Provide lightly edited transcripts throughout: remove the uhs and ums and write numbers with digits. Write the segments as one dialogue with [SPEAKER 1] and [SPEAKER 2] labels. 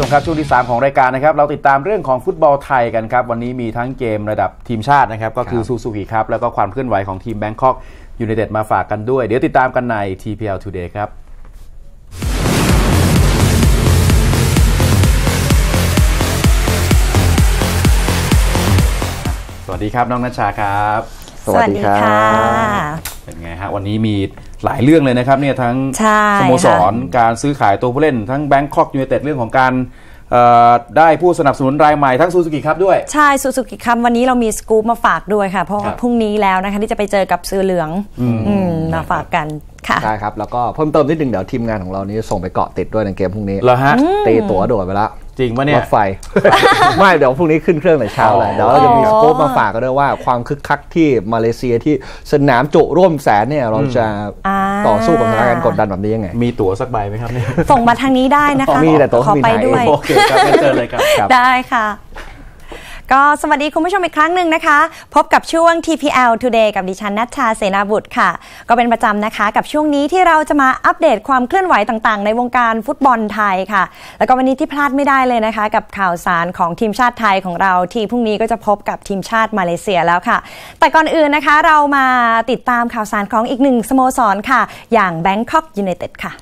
[SPEAKER 1] ครับช่วงที่3ของรายการนะครับเราติดตามเรื่องของฟุตบอลไทยกันครับวันนี้มีทั้งเกมระดับทีมชาตินะครับก็คือซูซูกิครับแล้วก็ความเคลื่อนไหวของทีมแบงคอกยูไนเต็ดมาฝากกันด้วยเดี๋ยวติดตามกันใน TPL Today ครับสวัสดีครับน้องณัชชาครับ
[SPEAKER 2] สวัสดีค่ะ
[SPEAKER 1] เป็นไงฮะวันนี้มีหลายเรื่องเลยนะครับเนี่ยทั้งสโมสรการซื้อขายตัวผู้เล่นทั้งแบงคอกยูไนเต็ดเรื่องของการได้ผู้สนับสนุนรายใหม่ทั้งซูซูกิครับด้วย
[SPEAKER 2] ใช่ซูซูกิครับวันนี้เรามีสกู๊ปมาฝากด้วยค่ะเพราะพรุ่งนี้แล้วนะคะที่จะไปเจอกับเสือเหลืองมาฝากกันค่ะ
[SPEAKER 3] ใช่ครับแล้วก็เพิ่มเติมนิดนึงเดี๋ยวทีมงานของเรานี้ส่งไปเกาะติดด้วยในเกมพรุ่งนี้
[SPEAKER 1] เหรอฮะ
[SPEAKER 3] ตีตั๋วโดดไปแล้ว
[SPEAKER 1] จริงปะเนี่ย
[SPEAKER 3] รถไฟ ไม่เดี๋ยวพรุ่งนี้ขึ้นเครื่องแต่เช้าเลยเดี๋ยวเราจะมีสกู๊ปมาฝากกันด้วยว่าความคึกคักที่มาเลเซียที่สนามจุร่วมแสนเนี่ยเราจะต่อสู้กับสถานการณ์กดดันแบบนี้ยังไง
[SPEAKER 1] มีตั๋วสักใบไหมครับเนี่ย
[SPEAKER 2] ส่งมาทางนี้ได้นะคะ
[SPEAKER 3] มีแต่ตั๋ว
[SPEAKER 2] ขอไปด้วย
[SPEAKER 1] โอเคครับเจอเลยครับ
[SPEAKER 2] ได้ค่ะก็สวัสดีคุณผู้ชมอีกครั้งหนึ่งนะคะพบกับช่วง TPL Today กับดิฉันณัชชาเสนาบุตรค่ะก็เป็นประจำนะคะกับช่วงนี้ที่เราจะมาอัปเดตความเคลื่อนไหวต่างๆในวงการฟุตบอลไทยค่ะแล้วก็วันนี้ที่พลาดไม่ได้เลยนะคะกับข่าวสารของทีมชาติไทยของเราที่พรุ่งนี้ก็จะพบกับทีมชาติมาเลเซียแล้วค่ะแต่ก่อนอื่นนะคะเรามาติดตามข่าวสารของอีกหนึ่งสโมสรค่ะอย่าง Bangkok United ค่ะ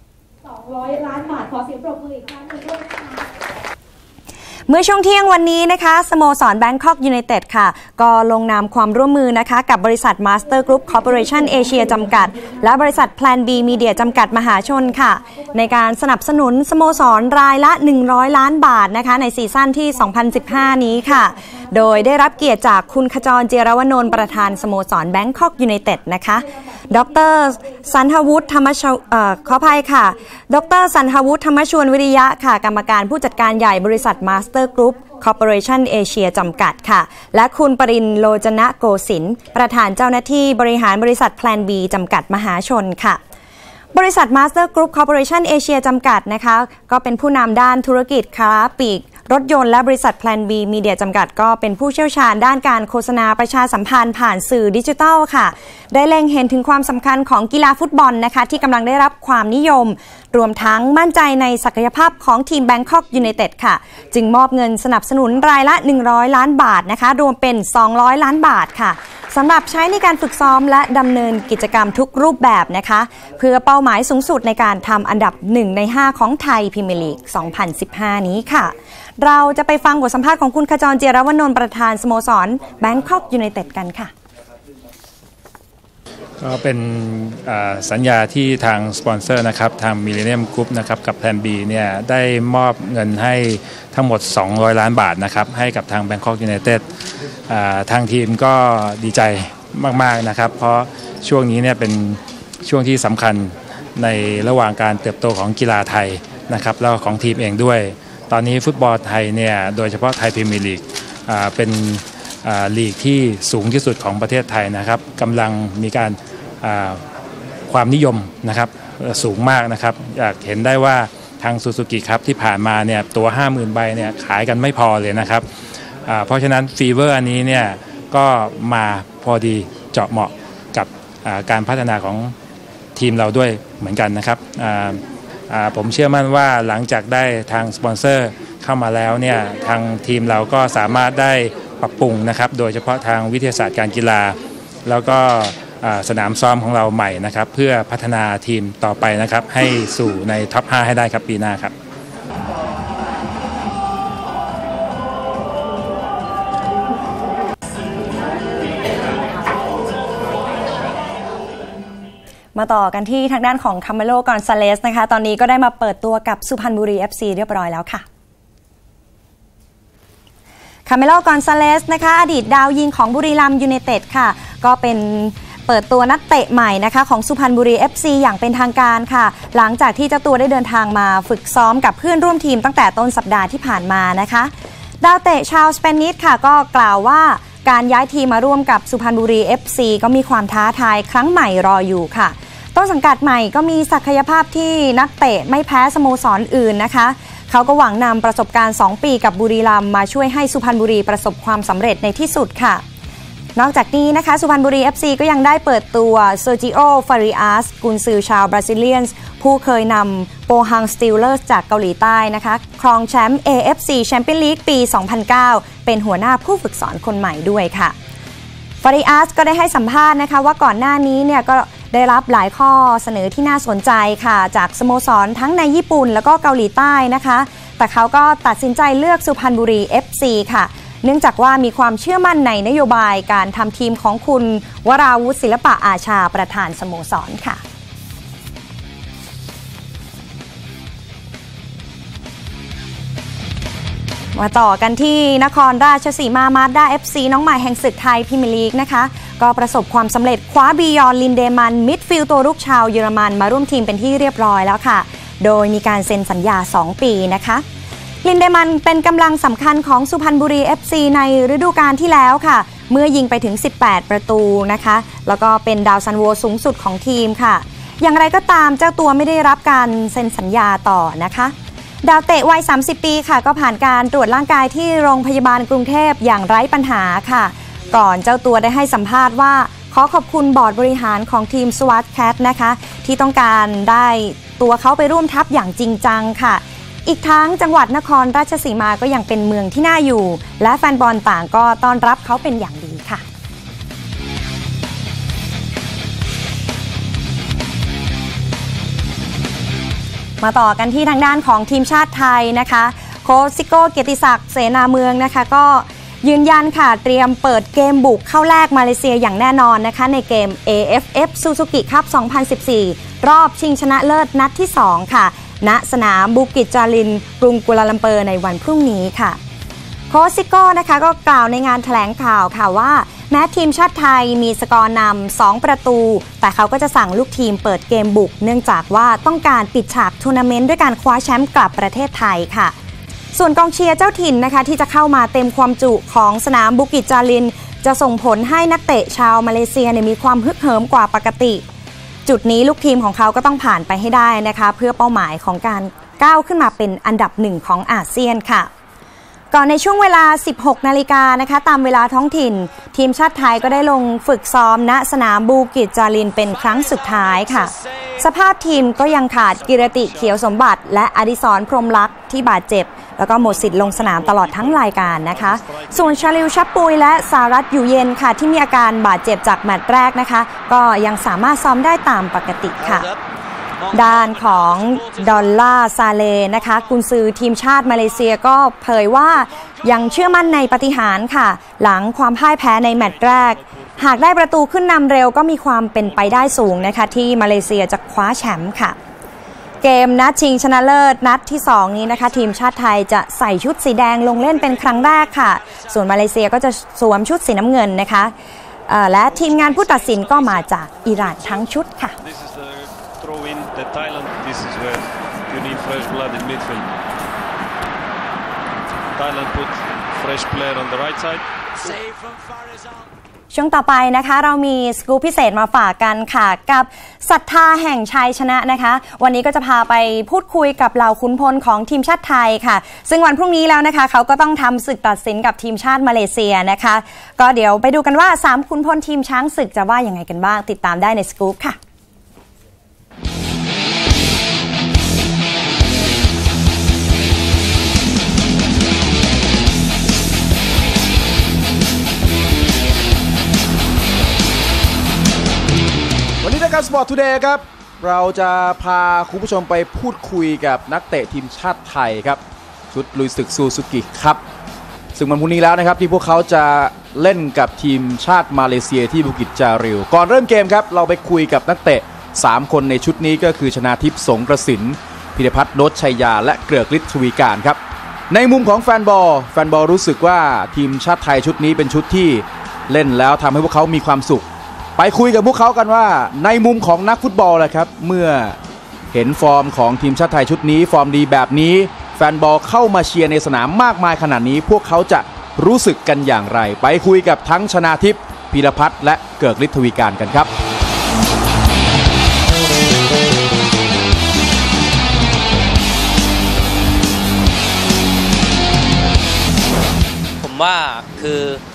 [SPEAKER 4] 200 ล้านบาทขอเสียงปรบมืออีกครั้งนึงด้วยค่ะ
[SPEAKER 2] เมื่อช่วงเที่ยงวันนี้นะคะสโมสร Bangkok United ค่ะก็ลงนามความร่วมมือนะคะกับบริษัท Master Group Corporation Asia จำกัดและบริษัท Plan B Media จำกัดมหาชนค่ะในการสนับสนุนสโมสรรายละ100 ล้านบาทนะคะในซีซั่นที่ 2015 นี้ค่ะโดยได้รับเกียรติจากคุณขจร เจยรวนนท์ประธานสโมสร Bangkok United นะคะดร.สันทวุฒิธรรมขออภัยค่ะดร.สันทวุฒิธรรมชวนวิริยะค่ะกรรมการผู้จัดการใหญ่บริษัท Master Group Corporation Asia จำกัดค่ะและคุณปรินทร์โลจนะโกสินทร์ประธานเจ้าหน้าที่บริหารบริษัท Plan B จำกัดมหาชนค่ะบริษัท Master Group Corporation Asia จำกัดนะคะก็เป็นผู้นำด้านธุรกิจค้าปลีกรถยนต์และบริษัท Plan B Media จำกัดก็เป็นผู้เชี่ยวชาญด้านการโฆษณาประชาสัมพันธ์ผ่านสื่อดิจิทัลค่ะได้เล็งเห็นถึงความสำคัญของกีฬาฟุตบอลนะคะที่กำลังได้รับความนิยมรวมทั้งมั่นใจในศักยภาพของทีม Bangkok United ค่ะจึงมอบเงินสนับสนุนรายละ100 ล้านบาทนะคะรวมเป็น200 ล้านบาทค่ะสำหรับใช้ในการฝึกซ้อมและดำเนินกิจกรรมทุกรูปแบบนะคะเพื่อเป้าหมายสูงสุดในการทำอันดับ1 ใน 5ของไทยพรีเมียร์ลีก 2015 นี้ค่ะเราจะไปฟังบทสัมภาษณ์ของคุณขจร เจยรวนนท์ประธานสโมสร Bangkok United กันค่ะ
[SPEAKER 5] ก็เป็นสัญญาที่ทางสปอนเซอร์นะครับทาง Millennium Group นะครับกับ Plan B เนี่ยได้มอบเงินให้ทั้งหมด200 ล้านบาทนะครับให้กับทาง Bangkok United ทางทีมก็ดีใจมากๆนะครับเพราะช่วงนี้เนี่ยเป็นช่วงที่สำคัญในระหว่างการเติบโตของกีฬาไทยนะครับแล้วของทีมเองด้วยตอนนี้ฟุตบอลไทยเนี่ยโดยเฉพาะไทยพรีเมียร์ลีกเป็นลีกที่สูงที่สุดของประเทศไทยนะครับกำลังมีการความนิยมนะครับสูงมากนะครับอยากเห็นได้ว่าทางซูซูกิครับที่ผ่านมาเนี่ยตัว 50,000 ใบเนี่ยขายกันไม่พอเลยนะครับเพราะฉะนั้นฟีเวอร์อันนี้เนี่ยก็มาพอดีเจาะเหมาะกับการพัฒนาของทีมเราด้วยเหมือนกันนะครับผมเชื่อมั่นว่าหลังจากได้ทางสปอนเซอร์เข้ามาแล้วเนี่ยทางทีมเราก็สามารถได้ปรับปรุงนะครับโดยเฉพาะทางวิทยาศาสตร์การกีฬาแล้วก็สนามซ้อมของเราใหม่นะครับเพื่อพัฒนาทีมต่อไปนะครับให้สู่ในท็อป 5 ให้ได้ครับปีหน้าครับ
[SPEAKER 2] มาต่อกันที่ทางด้านของคาเมโล กอนซาเลสนะคะตอนนี้ก็ได้มาเปิดตัวกับสุพรรณบุรี FC เรียบร้อยแล้วค่ะคาเมโล กอนซาเลสนะคะอดีตดาวยิงของบุรีรัมย์ยูไนเต็ดค่ะก็เป็นเปิดตัวนักเตะใหม่นะคะของสุพรรณบุรี FC อย่างเป็นทางการค่ะหลังจากที่เจ้าตัวได้เดินทางมาฝึกซ้อมกับเพื่อนร่วมทีมตั้งแต่ต้นสัปดาห์ที่ผ่านมานะคะดาวเตะชาวสเปนิชค่ะก็กล่าวว่าการย้ายทีมมาร่วมกับสุพรรณบุรี FC ก็มีความท้าทายครั้งใหม่รออยู่ค่ะต้นสังกัดใหม่ก็มีศักยภาพที่นักเตะไม่แพ้สโมสรอื่นนะคะเขาก็หวังนำประสบการณ์2 ปีกับบุรีรัมย์มาช่วยให้สุพรรณบุรีประสบความสำเร็จในที่สุดค่ะนอกจากนี้นะคะสุพรรณบุรี FC ก็ยังได้เปิดตัวเซอร์จิโอ ฟาริอัส กุนซือชาวบราซิเลียนผู้เคยนำโปฮังสตีลเลอร์สจากเกาหลีใต้นะคะครองแชมป์ AFC แชมเปี้ยนลีกปี 2009 เป็นหัวหน้าผู้ฝึกสอนคนใหม่ด้วยค่ะฟาริอัสก็ได้ให้สัมภาษณ์นะคะว่าก่อนหน้านี้เนี่ยก็ได้รับหลายข้อเสนอที่น่าสนใจค่ะจากสโมสรทั้งในญี่ปุ่นแล้วก็เกาหลีใต้นะคะแต่เขาก็ตัดสินใจเลือกสุพรรณบุรี FC ค่ะเนื่องจากว่ามีความเชื่อมั่นในนโยบายการทำทีมของคุณวราวุฒิศิลปะอาชาประธานสโมสรค่ะมาต่อกันที่นครราชสีมามาด้า FC น้องใหม่แห่งศึกไทยพรีเมียร์ลีกนะคะก็ประสบความสำเร็จคว้าบียอนลินเดมันมิดฟิลด์ตัวรุกชาวเยอรมันมาร่วมทีมเป็นที่เรียบร้อยแล้วค่ะโดยมีการเซ็นสัญญา2 ปีนะคะลินเดมันเป็นกำลังสำคัญของสุพรรณบุรี FC ในฤดูกาลที่แล้วค่ะเมื่อยิงไปถึง18 ประตูนะคะแล้วก็เป็นดาวซันโวสูงสุดของทีมค่ะอย่างไรก็ตามเจ้าตัวไม่ได้รับการเซ็นสัญญาต่อนะคะดาวเตะวัย30 ปีค่ะก็ผ่านการตรวจร่างกายที่โรงพยาบาลกรุงเทพอย่างไร้ปัญหาค่ะก่อนเจ้าตัวได้ให้สัมภาษณ์ว่าขอขอบคุณบอร์ดบริหารของทีมสวัสด์แคทนะคะที่ต้องการได้ตัวเขาไปร่วมทัพอย่างจริงจังค่ะอีกทั้งจังหวัดนครราชสีมาก็ยังเป็นเมืองที่น่าอยู่และแฟนบอลต่างก็ต้อนรับเขาเป็นอย่างดีค่ะมาต่อกันที่ทางด้านของทีมชาติไทยนะคะโค้ชซิโก้เกียรติศักดิ์เสนาเมืองนะคะก็ยืนยันค่ะเตรียมเปิดเกมบุกเข้าแลกมาเลเซียอย่างแน่นอนนะคะในเกม AFF Suzuki Cup 2014 รอบชิงชนะเลิศนัดที่ 2 ค่ะณสนามบูกิจจารินกรุงกัวลาลัมเปอร์ในวันพรุ่งนี้ค่ะโค้ชซิโก้นะคะก็กล่าวในงานแถลงข่าวค่ะว่าแม้ทีมชาติไทยมีสกอร์นำ2 ประตูแต่เขาก็จะสั่งลูกทีมเปิดเกมบุกเนื่องจากว่าต้องการปิดฉากทัวร์นาเมนต์ด้วยการคว้าแชมป์กลับประเทศไทยค่ะส่วนกองเชียร์เจ้าถิ่นนะคะที่จะเข้ามาเต็มความจุของสนามบูกิจจารินจะส่งผลให้นักเตะชาวมาเลเซียมีความฮึกเหิมกว่าปกติจุดนี้ลูกทีมของเขาก็ต้องผ่านไปให้ได้นะคะเพื่อเป้าหมายของการก้าวขึ้นมาเป็นอันดับ1ของอาเซียนค่ะก่อนในช่วงเวลา 16 นาฬิกานะคะตามเวลาท้องถิ่นทีมชาติไทยก็ได้ลงฝึกซ้อมณสนามบูกิจจารินเป็นครั้งสุดท้ายค่ะสภาพทีมก็ยังขาดกิรติเขียวสมบัติและอดิศรพรหมลักษณ์ที่บาดเจ็บแล้วก็หมดสิทธิ์ลงสนามตลอดทั้งรายการนะคะส่วนชาลิวชับปุยและสารัตอยู่เย็นค่ะที่มีอาการบาดเจ็บจากแมตช์แรกนะคะก็ยังสามารถซ้อมได้ตามปกติค่ะด้านของดอลล่าซาเลนะคะกุนซือทีมชาติมาเลเซียก็เผยว่ายังเชื่อมั่นในปาฏิหาริย์ค่ะหลังความพ่ายแพ้ในแมตช์แรกหากได้ประตูขึ้นนำเร็วก็มีความเป็นไปได้สูงนะคะที่มาเลเซียจะคว้าแชมป์ค่ะเกมนัดชิงชนะเลิศนัดที่2นี้นะคะทีมชาติไทยจะใส่ชุดสีแดงลงเล่นเป็นครั้งแรกค่ะส่วนมาเลเซียก็จะสวมชุดสีน้ำเงินนะคะและทีมงานผู้ตัดสินก็มาจากอิหร่านทั้งชุดค่ะ
[SPEAKER 6] In the Thailand, this is where you need fresh blood in midfield. Thailand put fresh player on the right side.
[SPEAKER 2] ช่วงต่อไปนะคะเรามีสกู๊ปพิเศษมาฝากกันค่ะกับศรัทธาแห่งชัยชนะนะคะวันนี้ก็จะพาไปพูดคุยกับเหล่าขุนพลของทีมชาติไทยค่ะซึ่งวันพรุ่งนี้แล้วนะคะเขาก็ต้องทำศึกตัดสินกับทีมชาติมาเลเซียนะคะก็เดี๋ยวไปดูกันว่า3ขุนพลทีมช้างศึกจะว่ายังไงกันบ้างติดตามได้ในสกู๊ปค่ะ
[SPEAKER 1] วันนี้รายการ Sport Today ครับเราจะพาคุณผู้ชมไปพูดคุยกับนักเตะทีมชาติไทยครับชุดลุยศึกซูซูกิครับซึ่งวันพรุ่งนี้แล้วนะครับที่พวกเขาจะเล่นกับทีมชาติมาเลเซียที่บูกิจจาริวก่อนเริ่มเกมครับเราไปคุยกับนักเตะ3คนในชุดนี้ก็คือชนาทิพย์สงกระสินพิรพัฒน์โนชชัยยาและเกริกฤทธิ์ทวีการครับในมุมของแฟนบอลรู้สึกว่าทีมชาติไทยชุดนี้เป็นชุดที่เล่นแล้วทำให้พวกเขามีความสุขไปคุยกับพวกเขากันว่าในมุมของนักฟุตบอลแหละครับเมื่อเห็นฟอร์มของทีมชาติไทยชุดนี้ฟอร์มดีแบบนี้แฟนบอลเข้ามาเชียร์ในสนามมากมายขนาดนี้พวกเขาจะรู้สึกกันอย่างไรไปคุยกับทั้งชนาทิพย์พีรพัฒน์และเกริกฤทธิ์ทวีการกันครับ
[SPEAKER 7] ผมว่าคือ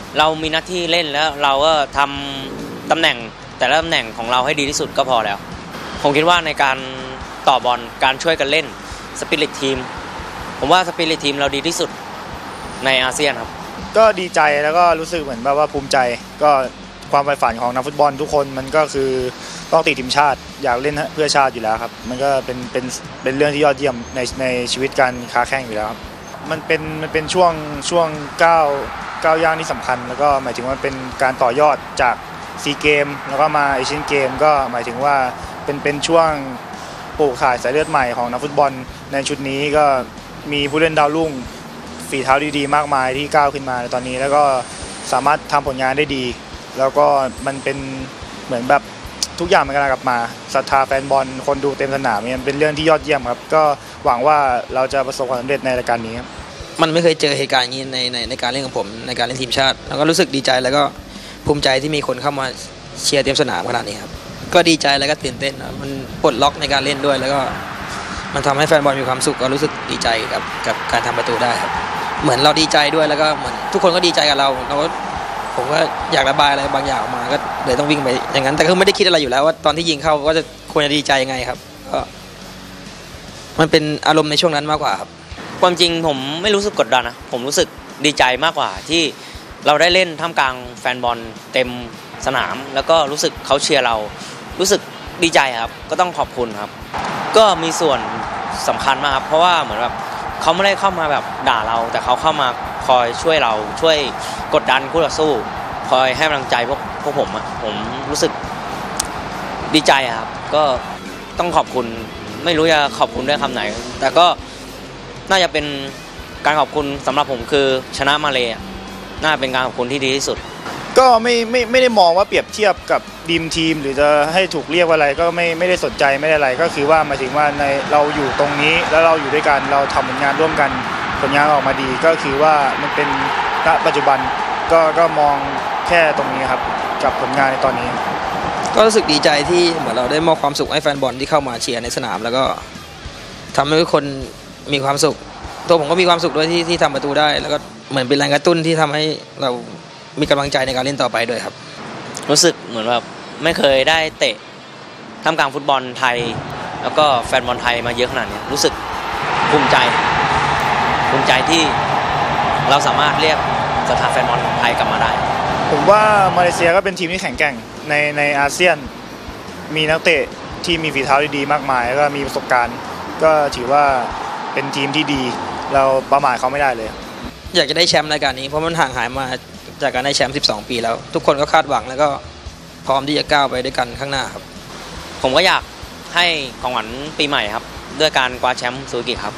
[SPEAKER 7] เรามีหน้าที่เล่นแล้วเราก็ทำตำแหน่งแต่ละตำแหน่งของเราให้ดีที่สุดก็พอแล้วผมคิดว่าในการต่อบอลการช่วยกันเล่นสปิริตทีมผมว่าสปิริตทีมเราดีที่สุดในอาเซียนครับ
[SPEAKER 8] ก็ดีใจแล้วก็รู้สึกเหมือนแบบว่าภูมิใจก็ความใฝ่ฝันของนักฟุตบอลทุกคนมันก็คือต้องติดทีมชาติอยากเล่นเพื่อชาติอยู่แล้วครับมันก็เป็นเรื่องที่ยอดเยี่ยมในชีวิตการค้าแข่งอยู่แล้วครับมันเป็นช่วงก้าวย่างที่สำคัญแล้วก็หมายถึงว่าเป็นการต่อยอดจากซีเกมแล้วก็มาเอเชียนเกมก็หมายถึงว่าเป็นช่วงปลูกถ่ายสายเลือดใหม่ของนักฟุตบอลในชุดนี้ก็มีผู้เล่นดาวรุ่งฝีเท้าดีๆมากมายที่ก้าวขึ้นมาในตอนนี้แล้วก็สามารถทำผลงานได้ดีแล้วก็มันเป็นเหมือนแบบทุกอย่างมันกำลังกลับมาศรัทธาแฟนบอลคนดูเต็มสนามมันเป็นเรื่องที่ยอดเยี่ยมครับก็หวังว่าเราจะประสบความสำเร็จในรายการนี้ครับ
[SPEAKER 9] มันไม่เคยเจอเหตุการณ์อย่างนี้ในการเล่นของผมในการเล่นทีมชาติแล้วก็รู้สึกดีใจแล้วก็ภูมิใจที่มีคนเข้ามาเชียร์เต็มสนามขนาดนี้ครับก็ดีใจแล้วก็ตื่นเต้นมันปลดล็อกในการเล่นด้วยแล้วก็มันทำให้แฟนบอลมีความสุขก็รู้สึกดีใจกับการทำประตูได้ครับเหมือนเราดีใจด้วยแล้วก็เหมือนทุกคนก็ดีใจกับเราผมก็อยากระบายอะไรบางอย่างออกมาก็เลยต้องวิ่งไปอย่างนั้นแต่ก็ไม่ได้คิดอะไรอยู่แล้วว่าตอนที่ยิงเข้าก็จะควรจะดีใจยังไงครับก็มันเป็นอารมณ์ในช่วงนั้นมากกว่าครับ
[SPEAKER 7] ความจริงผมไม่รู้สึกกดดันนะผมรู้สึกดีใจมากกว่าที่เราได้เล่นท่ามกลางแฟนบอลเต็มสนามแล้วก็รู้สึกเขาเชียร์เรารู้สึกดีใจครับก็ต้องขอบคุณครับก็มีส่วนสำคัญมากครับเพราะว่าเหมือนแบบเขาไม่ได้เข้ามาแบบด่าเราแต่เขาเข้ามาคอยช่วยเราช่วยกดดันคู่ต่อสู้คอยให้กำลังใจพวกผมรู้สึกดีใจครับก็ต้องขอบคุณไม่รู้จะขอบคุณด้วยคำไหนแต่ก็น่าจะเป็นการขอบคุณสำหรับผมคือชนะมาเลย์น่าเป็นการขอบคุณที่ดีที่สุด
[SPEAKER 8] ก็ไม่ได้มองว่าเปรียบเทียบกับดีมทีมหรือจะให้ถูกเรียกว่าอะไรก็ไม่ได้สนใจไม่ได้อะไรก็คือว่าหมายถึงว่าในเราอยู่ตรงนี้แล้วเราอยู่ด้วยกันเราทำผลงานร่วมกันผลงานออกมาดีก็คือว่ามันเป็นณปัจจุบันก็มองแค่ตรงนี้ครับกับผลงานในตอนนี้
[SPEAKER 9] ก็รู้สึกดีใจที่เหมือนเราได้มอบความสุขให้แฟนบอลที่เข้ามาเชียร์ในสนามแล้วก็ทำให้ทุกคนมีความสุขตัวผมก็มีความสุขด้วยที่ทำประตูได้แล้วก็เหมือนเป็นแรงกระตุ้นที่ทำให้เรามีกำลังใจในการเล่นต่อไปด้วยครับ
[SPEAKER 7] รู้สึกเหมือนแบบไม่เคยได้เตะท่ามกลางฟุตบอลไทยแล้วก็แฟนบอลไทยมาเยอะขนาดนี้รู้สึกภูมิใจที่เราสามารถเรียกศรัทธาแฟนบอลไทยกลับมาได้
[SPEAKER 8] ผมว่ามาเลเซียก็เป็นทีมที่แข็งแกร่งในอาเซียนมีนักเตะที่มีฝีเท้าดีๆมากมายแล้วก็มีประสบการณ์ก็ถือว่าเป็นทีมที่ดีเราประมาทเขาไม่ได้เลย
[SPEAKER 9] อยากจะได้แชมป์รายการนี้เพราะมันห่างหายมาจากการได้แชมป์12 ปีแล้วทุกคนก็คาดหวังแล้วก็พร้อมที่จะก้าวไปด้วยกันข้างหน้าครับ
[SPEAKER 7] ผมก็อยากให้ของขวัญปีใหม่ครับด้วยการคว้าแชมป์ซูซูกิครับ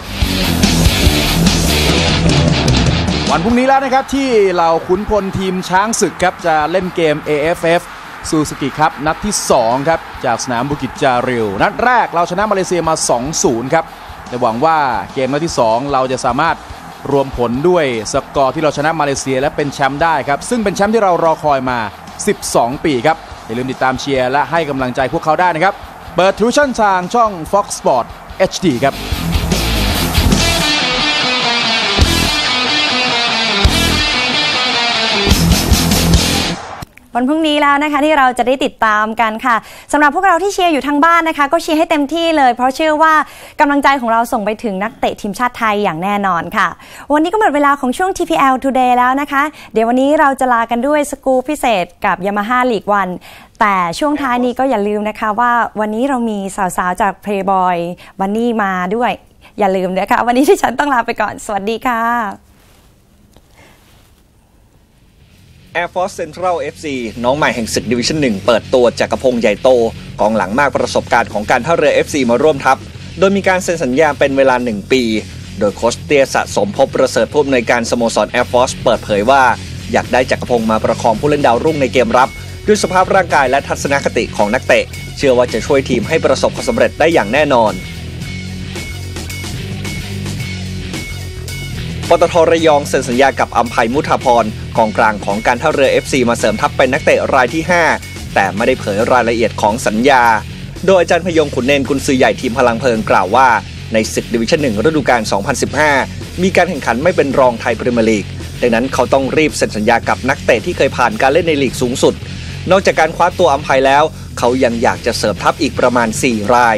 [SPEAKER 1] วันพรุ่งนี้แล้วนะครับที่เหล่าขุนพลทีมช้างศึกครับจะเล่นเกม AFF ซูซูกิครับนัดที่2ครับจากสนามบุกิจจาริวนัดแรกเราชนะมาเลเซียมา 2-0 ครับและหวังว่าเกมนัดที่2เราจะสามารถรวมผลด้วยสกอร์ที่เราชนะมาเลเซียและเป็นแชมป์ได้ครับซึ่งเป็นแชมป์ที่เรารอคอยมา12 ปีครับอย่าลืมติดตามเชียร์และให้กำลังใจพวกเขาได้นะครับเปิดทรูชั่นทางช่อง Fox Sport HD ครับ
[SPEAKER 2] วันพรุ่งนี้แล้วนะคะที่เราจะได้ติดตามกันค่ะสำหรับพวกเราที่เชียร์อยู่ทางบ้านนะคะก็เชียร์ให้เต็มที่เลยเพราะเชื่อว่ากำลังใจของเราส่งไปถึงนักเตะทีมชาติไทยอย่างแน่นอนค่ะวันนี้ก็หมดเวลาของช่วง TPL Today แล้วนะคะเดี๋ยววันนี้เราจะลากันด้วยสกู๊ปพิเศษกับ Yamaha League 1แต่ช่วงท้ายนี้ก็อย่าลืมนะคะว่าวันนี้เรามีสาวๆจาก Playboy วันนี้มาด้วยอย่าลืมนะคะวันนี้ที่ฉันต้องลาไปก่อนสวัสดีค่ะ
[SPEAKER 3] Air Force Central FC น้องใหม่แห่งศึกดิวิชั่น 1 เปิดตัวจักรพงษ์ใหญ่โตกองหลังมากประสบการณ์ของการท่าเรือ FC มาร่วมทัพโดยมีการเซ็นสัญญาเป็นเวลา1 ปีโดยโค้ชเตี้ยสะสมภพประเสริฐผู้อำนวยการสโมสร Air Force เปิดเผยว่าอยากได้จักรพงษ์มาประคองผู้เล่นดาวรุ่งในเกมรับด้วยสภาพร่างกายและทัศนคติของนักเตะเชื่อว่าจะช่วยทีมให้ประสบความสำเร็จได้อย่างแน่นอนปตท.ระยองเซ็นสัญญากับอัมไพมุทาพรกองกลางของการท่าเรือ FC มาเสริมทัพเป็นนักเตะรายที่5แต่ไม่ได้เผยรายละเอียดของสัญญาโดยอาจารย์พยงขุนเนนกุนซือใหญ่ทีมพลังเพลิงกล่าวว่าในศึกดิวิชั่น 1 ฤดูกาล 2015 มีการแข่งขันไม่เป็นรองไทยพรีเมียร์ลีกดังนั้นเขาต้องรีบเซ็นสัญญากับนักเตะที่เคยผ่านการเล่นในลีกสูงสุดนอกจากการคว้าตัวอัมไพร์แล้วเขายังอยากจะเสริมทัพอีกประมาณ4 ราย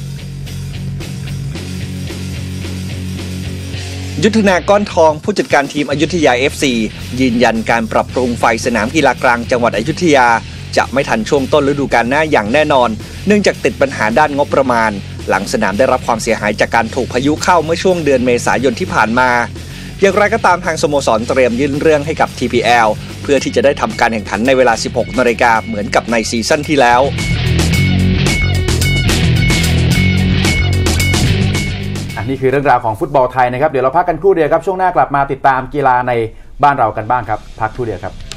[SPEAKER 3] ยุทธนาก้อนทองผู้จัดการทีมอยุธยา FC ยืนยันการปรับปรุงไฟสนามกีฬากลางจังหวัดอยุธยาจะไม่ทันช่วงต้นฤดูกาลหน้าอย่างแน่นอนเนื่องจากติดปัญหาด้านงบประมาณหลังสนามได้รับความเสียหายจากการถูกพายุเข้าเมื่อช่วงเดือนเมษายนที่ผ่านมาอย่างไรก็ตามทางสโมสรเตรียมยื่นเรื่องให้กับ TPL เพื่อที่จะได้ทำการแข่งขันในเวลา 16 นาฬิกาเหมือนกับในซีซั่นที่แล้ว
[SPEAKER 1] นี่คือเรื่องราวของฟุตบอลไทยนะครับเดี๋ยวเราพักกันครู่เดียวครับช่วงหน้ากลับมาติดตามกีฬาในบ้านเรากันบ้างครับพักครู่เดียวครับ